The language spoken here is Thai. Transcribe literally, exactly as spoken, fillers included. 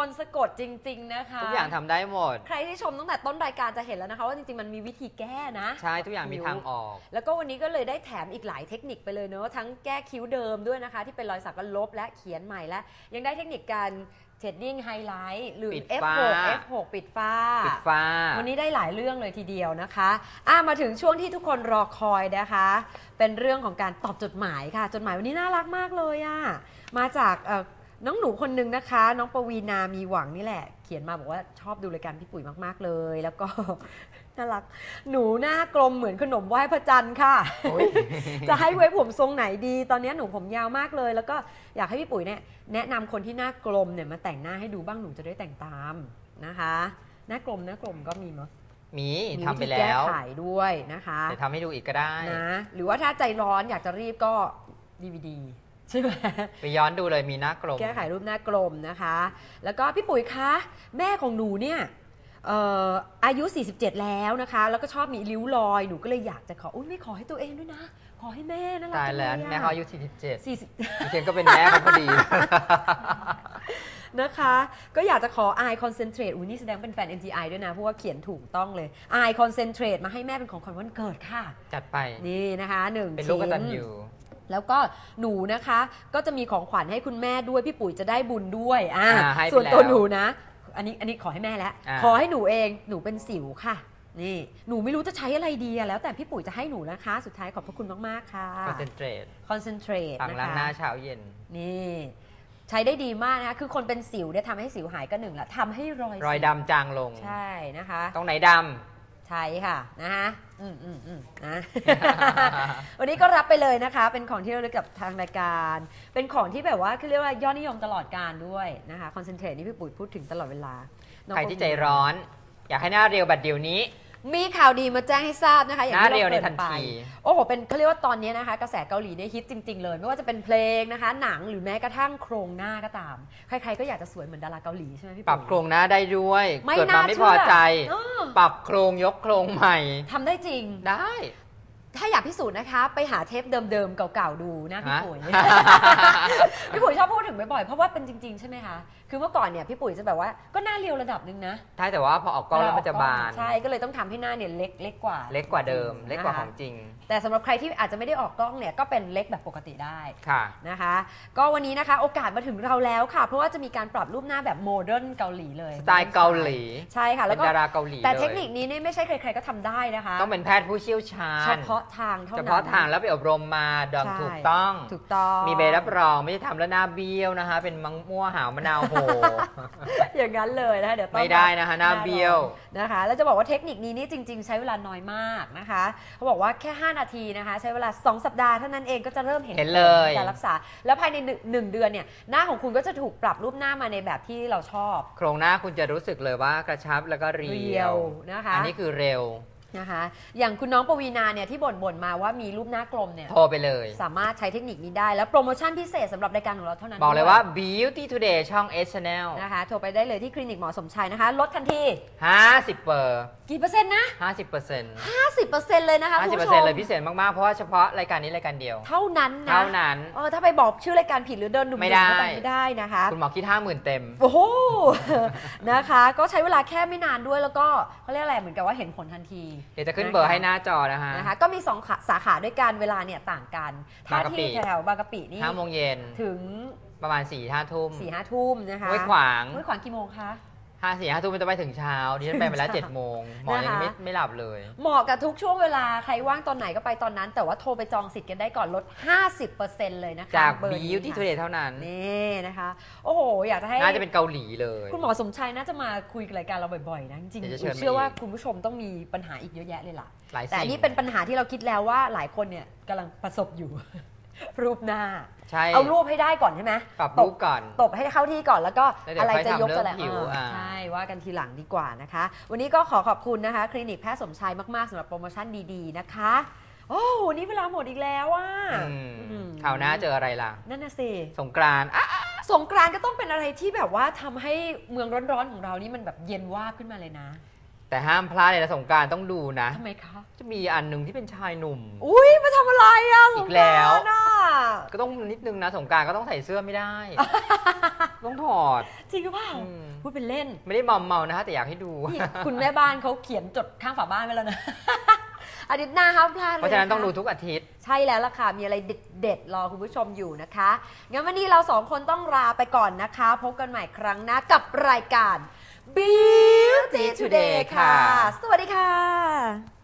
นต์สะกดจริงๆนะคะทุกอย่างทำได้หมดใครที่ชมตั้งแต่ต้นรายการจะเห็นแล้วนะคะว่าจริงๆมันมีวิธีแก้นะใช่ทุกอย่างมีทางออกแล้วก็วันนี้ก็เลยได้แถมอีกหลายเทคนิคไปเลยเนอะทั้งแก้คิ้วเดิมด้วยนะคะที่เป็นรอยสักก็ลบและเขียนใหม่และยังได้เทคนิคการเชดดิ้งไฮไลท์หรือ เอฟ หก เอฟ หก ปิดฝ้าปิดฝ้าวันนี้ได้หลายเรื่องเลยทีเดียวนะคะอ่ะมาถึงช่วงที่ทุกคนรอคอยนะคะเป็นเรื่องของการตอบจดหมายค่ะจดหมายวันนี้น่ารักมากเลยอ่ะมาจากน้องหนูคนนึงนะคะน้องปวีนามีหวังนี่แหละเขียนมาบอกว่าชอบดูรายการพี่ปุ๋ยมากๆเลยแล้วก็น่ารักหนูหน้ากลมเหมือนขนมไหว้พระจันทร์ค่ะ จะให้ไว้ผมทรงไหนดีตอนนี้หนูผมยาวมากเลยแล้วก็อยากให้พี่ปุ๋ยเนี่ยแนะนำคนที่หน้ากลมเนี่ยมาแต่งหน้าให้ดูบ้างหนูจะได้แต่งตามนะคะหน้ากลมหน้ากลมก็มีมั้ยมีทำไปแล้วแก้ไขด้วยนะคะจะทำให้ดูอีกก็ได้นะหรือว่าถ้าใจร้อนอยากจะรีบก็ ดี วี ดี ใช่ไหมไปย้อนดูเลยมีหน้ากลมแก้ไขรูปหน้ากลมนะคะแล้วก็พี่ปุ๋ยคะแม่ของหนูเนี่ยเอ่ออายุสี่สิบเจ็ดแล้วนะคะแล้วก็ชอบมีริ้วรอยหนูก็เลยอยากจะขออุ้ยไม่ขอให้ตัวเองด้วยนะขอให้แม่น่ารักจังเลยตายแล้วแม่เขาอายุสี่สิบเจ็ดสี่สิบดิฉันก็เป็นแม่เขาพอดีนะคะก็อยากจะขอ Eye Concentrate อุ้ยนี่แสดงเป็นแฟน เอ็ม จี ไอ ด้วยนะเพราะว่าเขียนถูกต้องเลย Eye Concentrate มาให้แม่เป็นของขวัญวันเกิดค่ะจัดไปนี่นะคะหนึ่งเป็นลูกกตัญญูแล้วก็หนูนะคะก็จะมีของขวัญให้คุณแม่ด้วยพี่ปุ๋ยจะได้บุญด้วยอ่าส่วนตัวหนูนะอันนี้อันนี้ขอให้แม่แล้วขอให้หนูเองหนูเป็นสิวค่ะนี่หนูไม่รู้จะใช้อะไรดีแล้วแต่พี่ปุ๋ยจะให้หนูนะคะสุดท้ายขอบพระคุณมากๆค่ะ Concentrate Concentrate นะคะล้างหน้าเช้าเย็นนี่ใช้ได้ดีมากนะคะคือคนเป็นสิวเนี่ยทำให้สิวหายก็หนึ่งละทำให้รอยรอยดำจางลงใช่นะคะตรงไหนดำใช่ค่ะนะคะอืมอืมอืมนะ วันนี้ก็รับไปเลยนะคะเป็นของที่ระลึกกับทางรายการเป็นของที่แบบว่าคือเรียกว่ายอดนิยมตลอดการด้วยนะคะคอนเซนเทรตนี่พี่ปุ๋ยพูดถึงตลอดเวลาใครที่ใจร้อนอยากให้หน้าเรียวแบบเดี๋ยวนี้มีข่าวดีมาแจ้งให้ทราบนะคะอย่างที่เราเกริ่นไปโอ้โหเป็นเขาเรียกว่าตอนนี้นะคะกระแสเกาหลีเนี่ยฮิตจริงๆเลยไม่ว่าจะเป็นเพลงนะคะหนังหรือแม้กระทั่งโครงหน้าก็ตามใครๆก็อยากจะสวยเหมือนดาราเกาหลีใช่ไหมพี่ปรับโครงหน้าได้ด้วยเกิดมาไม่พอใจปรับโครงยกโครงใหม่ทำได้จริงได้ถ้าอยากพิสูจน์นะคะไปหาเทปเดิมๆเก่าๆดูนะพี่ปุ๋ยพี่ปุ๋ยชอบพูดถึงบ่อยๆเพราะว่าเป็นจริงๆใช่ไหมคะคือเมื่อก่อนเนี่ยพี่ปุ๋ยจะแบบว่าก็หน้าเรียวระดับหนึ่งนะใช่แต่ว่าพอออกกล้องแล้วมันจะบานใช่ก็เลยต้องทำให้หน้าเนี่ยเล็กเล็กกว่าเล็กกว่าเดิมเล็กกว่าของจริงแต่สำหรับใครที่อาจจะไม่ได้ออกกล้องเนี่ยก็เป็นเล็กแบบปกติได้ค่ะนะคะก็วันนี้นะคะโอกาสมาถึงเราแล้วค่ะเพราะว่าจะมีการปรับรูปหน้าแบบโมเดิร์นเกาหลีเลยสไตล์เกาหลีใช่ค่ะแล้วก็ดาราเกาหลีแต่เทคนิคนี้เนี่ยไม่ใช่ใครๆก็ทำได้นะคะต้องเป็นแพทย์ผู้เชี่ยวชาญเฉพาะทางเท่านั้นเฉพาะทางแล้วไปอบรมมาดังถูกต้องถูกต้องมีใบรับรองไม่ใช่ทำแล้วหน้าเบี้ยวนะคะเป็นมังมั่วหาวมะนาวโหอย่างนั้นเลยนะคะเดี๋ยวไม่ได้นะคะหน้าเบี้ยวนะคะแล้วจะบอกว่าเทคนิคนี้นี่จริงๆใช้เวลาน้อยมากนะคะเขาบอกว่าแค่ห้านาทีนะคะใช้เวลาสองสัปดาห์เท่านั้นเองก็จะเริ่มเห็นการรักษาแล้วภายในหนึ่งเดือนเนี่ยหน้าของคุณก็จะถูกปรับรูปหน้ามาในแบบที่เราชอบโครงหน้าคุณจะรู้สึกเลยว่ากระชับแล้วก็เรียวนะคะอันนี้คือเร็วนะคะอย่างคุณน้องปวีนาเนี่ยที่บ่นๆมาว่ามีรูปหน้ากลมเนี่ยโทรไปเลยสามารถใช้เทคนิคนี้ได้แล้วโปรโมชั่นพิเศษสำหรับรายการของเราเท่านั้นบอกเลยว่า Beauty Today ช่อง เอช Channel นะคะโทรไปได้เลยที่คลินิกหมอสมชัยนะคะลดทันทีห้าสิบเปอร์กี่เปอร์เซ็นต์นะห้าสิบเปอร์เซ็นต์ห้าสิบเปอร์เซ็นต์เลยนะคะห้าสิบเปอร์เซ็นต์เลยพิเศษมากๆเพราะว่าเฉพาะรายการนี้รายการเดียวเท่านั้นนะเท่านั้นเออถ้าไปบอกชื่อรายการผิดหรือเดินดุมๆไม่ได้ไม่ได้นะคะคุณหมอคิดห้าหมื่นเต็มโอ้โหนะคะก็ใช้เวลาแค่ไม่นานด้วยแล้วก็เขาเรียกอะไรเหมือนกับว่าเห็นผลทันทีเดี๋ยวจะขึ้นเบอร์ให้หน้าจอนะคะนะคะก็มีสองสาขาด้วยกันเวลาเนี่ยต่างกันถ้าที่แถวบางกะปินี่ห้าโมงเย็นถึงประมาณสี่ห้าทุ่มสี่ห้าทุ่มนะคะห้วยขวางห้วยขวางกี่โมงคะห้าสี่ห้าทุ่มมันจะไปถึงเช้าดิฉันไปมาแล้วเจ็ดโมงหมอยังไม่ไม่หลับเลยเหมาะกับทุกช่วงเวลาใครว่างตอนไหนก็ไปตอนนั้นแต่ว่าโทรไปจองสิทธิ์กันได้ก่อนลด ห้าสิบเปอร์เซ็นต์ เลยนะคะจาก Beauty Today เท่านั้นนี่นะคะโอ้โหอยากจะให้น่าจะเป็นเกาหลีเลยคุณหมอสมชัยน่าจะมาคุยรายการเราบ่อยๆนะจริงๆเชื่อว่าคุณผู้ชมต้องมีปัญหาอีกเยอะแยะเลยล่ะแต่อันนี้เป็นปัญหาที่เราคิดแล้วว่าหลายคนเนี่ยกำลังประสบอยู่รูปหน้าเอารูปให้ได้ก่อนใช่ไหมปรับรูปก่อนตบให้เข้าที่ก่อนแล้วก็อะไรจะยกจะอะไรใช่ว่ากันทีหลังดีกว่านะคะวันนี้ก็ขอขอบคุณนะคะคลินิกแพทย์สมชัยมากๆสำหรับโปรโมชั่นดีๆนะคะโอ้วันนี้เวลาหมดอีกแล้วอ่ะคราวหน้าเจออะไรล่ะนั่นน่ะสิสงกรานต์สงกรานต์ก็ต้องเป็นอะไรที่แบบว่าทำให้เมืองร้อนๆของเรานี่มันแบบเย็นวาบขึ้นมาเลยนะแต่ห้ามพลาดเลยนะสงกรานต์ต้องดูนะทำไมคะจะมีอันหนึ่งที่เป็นชายหนุ่มอุ้ยมาทำอะไรอ่ะอีกแล้วสงกรานต์อะก็ต้องนิดนึงนะสงกรานต์ก็ต้องใส่เสื้อไม่ได้ ต้องถอดจริงหรือเปล่าอืมพูดเป็นเล่นไม่ได้มอมเมานะคะแต่อยากให้ดูนี่คุณแม่บ้านเขาเขียนจดข้างฝาบ้านไว้แล้วนะ อาทิตย์หน้าห้ามพลาดเลยเพราะฉะนั้นต้องดูคทุกอาทิตย์ใช่แล้วล่ะค่ะ มีอะไรเด็ดๆรอคุณผู้ชมอยู่นะคะ งั้นวันนี้เราสองคนต้องลาไปก่อนนะคะ พบกันใหม่ครั้งหน้ากับรายการ Beauty Today ค่ะ สวัสดีค่ะ